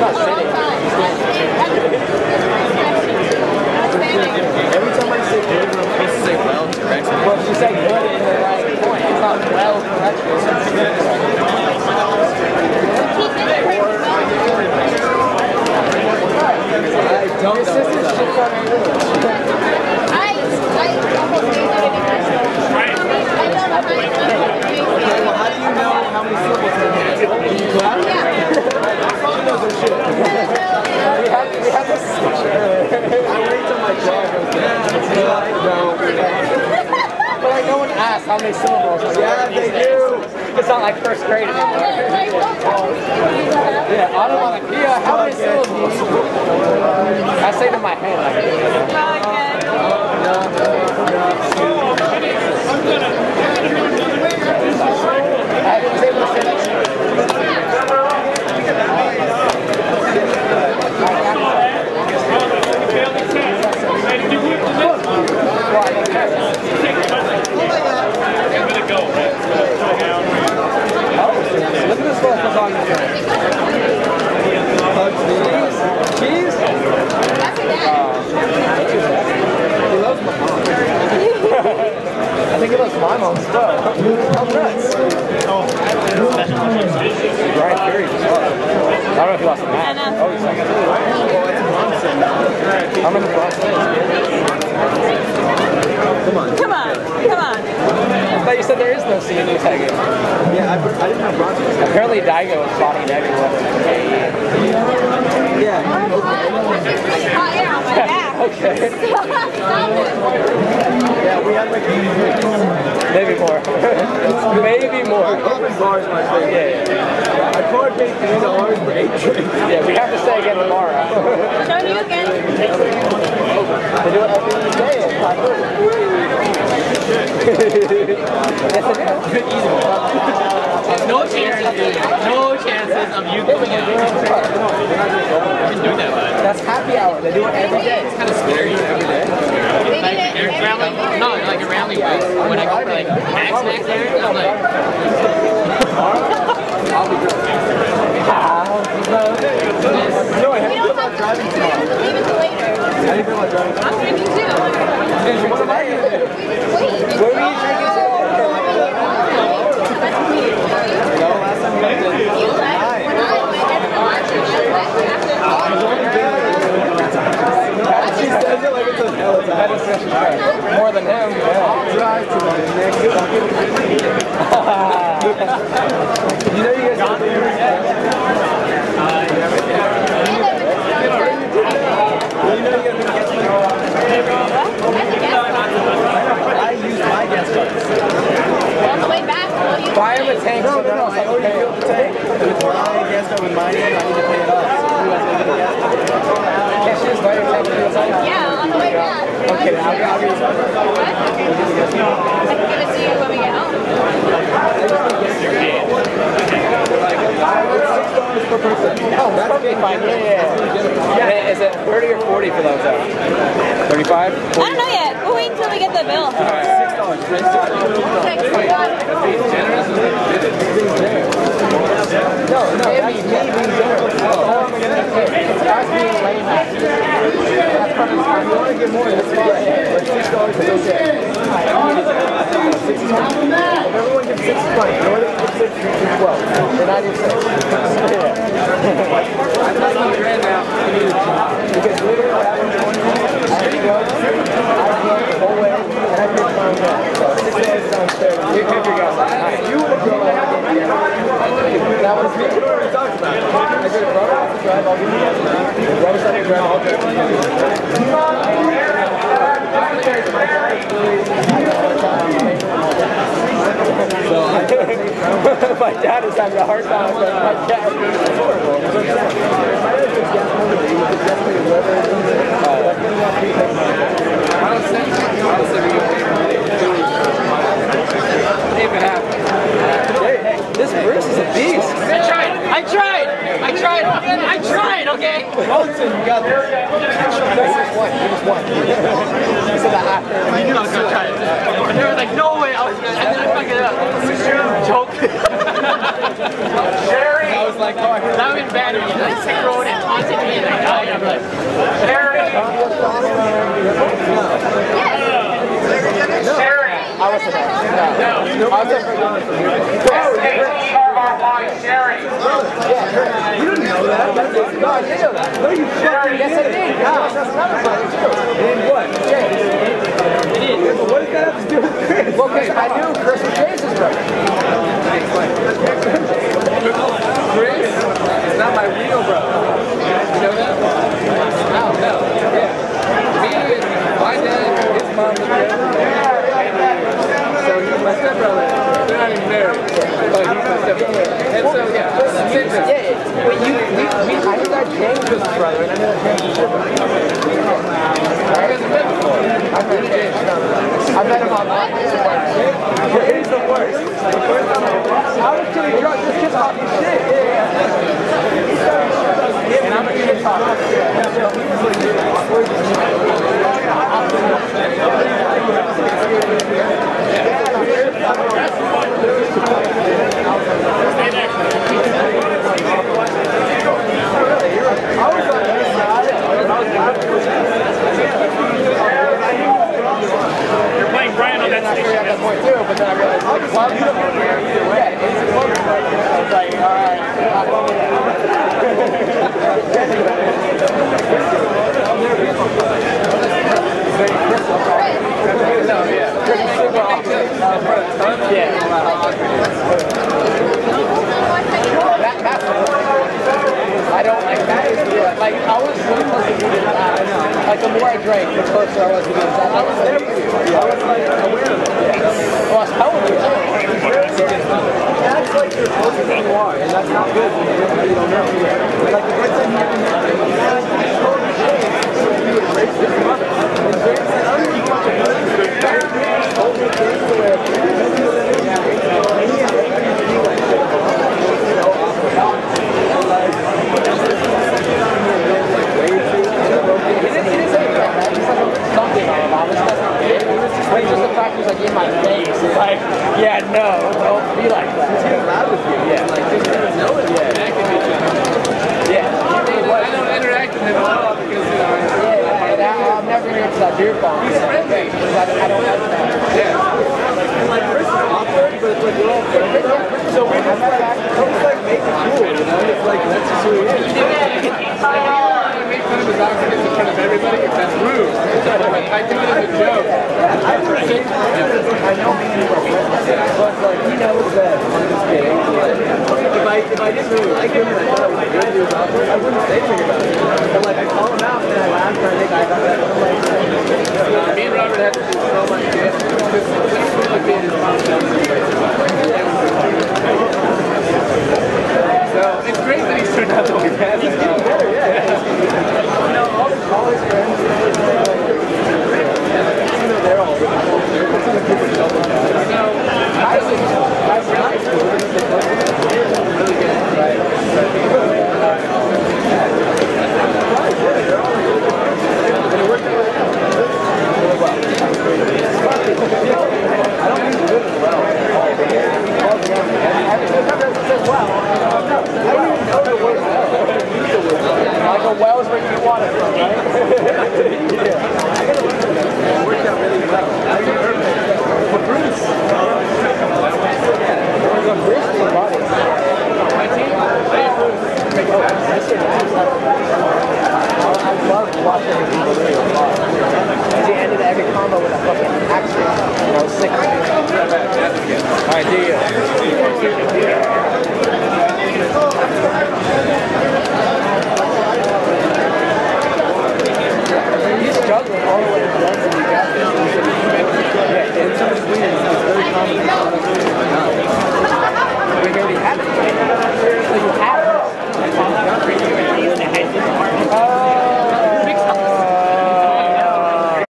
not sitting. Every time I say good, I'm supposed to say well correctly. Well, if you say good in the right point, it's not well correctly. Your sister's shit on her. I almost did it in high school. I don't know how to do it. Well, how do you know how many syllables it has? Do you clap? Yeah. She knows her shit. We have this switch earlier. I wait till my jaw goes down. No. But like no one asks how many syllables. Yeah, they do. It's not like first grade anymore. Yeah, onomatopoeia, how many syllables? I say to my head like I didn't say what look at this little lasagna. Cheese? He loves my mom. I think he loves my mom as well. I'm nuts. Brian Fury just lost. I don't know if he lost a match. Oh, he's second. I'm in the process. Come on. I thought you said there is no CNU tagging. Yeah, I didn't know bronze. Apparently Daigo was spotting everyone. Yeah. Hot air on my back. Okay. Stop it. Yeah, we had like Maybe more. Maybe more. open bars, my favorite. Yeah. I card paid $3 for 8 drinks. Yeah, we have to say again tomorrow. No, you again. They do it every day at 5:30. Yes, they do. No chances of you going out. You can do that, bud. That's happy hour. They do it every day. It's kind of scary every day. No, like around the way. When I go for like max there, I'm like, I'll be good. No, I We don't have to driving tomorrow. Leave it till later. How do you feel about driving? I'm drinking too. What am I doing? Wait. Where were you drinking today? No, last time we went to You left when I went She says it like it's a hell of a More than him. I'll drive to the next. You know you guys got the I used my gas cards. on the way back. Buy him a tank. No, I already filled the tank. With my gas card with my name, I need to pay it off. So who has to get the gas card? Can't she just buy your tank? Yeah, on the way back. Okay, I'll get this one. What? I can give it to you when we get home. $6 per person. Oh, that's perfectly fine. Yeah. Is it 30 or 40 for those? 35? I don't know yet. We'll wait until we get the bill. $6. No, that's me being generous. That's all I'm going to pay. It's us being lame. That's perfect. If you want to get more, that's fine. But $6 is okay. If everyone gives 6 is fine. No one gives 6 is 12. They're not even 6. I'm not on the grand now. Because literally what happens is I drove the whole way, and I paid my own gas. So $6 sounds fair. You pick your gas. You would go like that was me. We already talked about it. I said, if Robert has to drive, I'll give you gas. If Robert's not going to drive, I'll drive. My dad is having a hard time with my cat. It's horrible. This Bruce is a beast. I tried. I tried, okay? Johnson, you got this. You just won. You just won. You said that after. I knew I was gonna try it. And they were like, no way. I was gonna, and then I fucked it up. Joke. Sherry. I was like, oh, I heard that would have been bad if you like sick road and taunted me and I died. I'm like, Sherry. Sherry. I wasn't there. No. I was there for Sherry. Yeah, you didn't know that. No, I did know that. No, you fucking. Yes, I did. Yeah, that's another funny too. And what? James. Yeah, but what does that have to do with Chris? Well, because I knew Chris was James's brother. Chris is not my real brother. You know that? No. Yeah. Me and my dad, his mom was together. So he's my stepbrother. They're not even married, but he's my stepbrother. And so, yeah. But I knew that James was his brother, and I knew that James was your brother. I guess I met before. I've met James. I met him online. He's the worst. I was getting drunk. This kid's talking shit. Yeah. And I'm a kid talker. You're playing Brian on that station. At that point too, but then I realized, well, you don't get here either way. It's a closer fight. I was like, all right. I don't like that. Like, I was really close to being that. Like, the more I drank, the closer I was to being that. I was there for you. I was like aware of it. Well, I was telling you. That's like you're closer than you are, and that's not good when you don't know. Like, the good thing you can have is you told me James to be a racist mother. And James said, oh, you want to be a James told me James to wear a just the fact he's like in my face, it's like, yeah, no, don't be like that. He's getting loud with you. Yeah. Like, just didn't know it yet. Yeah. I don't interact with him at all because, you know. Yeah, I'm never here to that beer pong. He's friendly. I don't like that. Yeah. And like, Chris is awkward, but it's like, we're all friendly. So we just like make it cool, you know? It's like, that's just who he is. Make fun of his awkwardness in front of everybody, that's rude. I do it as a joke. I know people are friends, but like, he knows that I'm just kidding. If I didn't really like him and I thought I was good, he was awkward, I wouldn't say anything about it. But like, I call him out and then I laugh and I make eye contact. I'm like, me and Robert have to do so much shit because when he was a kid, his mom tells him so it's great that he's turned out the way he has. He's getting better, yeah. You know, all his college friends, they're all really cool. So, I was nice. Really good, right? I don't think he's good as well. I don't even know the word well. Like a well is where you want it from, right? Yeah. It worked out really well. For Bruce. Yeah. Bruce is a body. My team? I love watching him do really a lot. Because he ended every combo with a fucking axe. And I was sick of it. Alright, do you?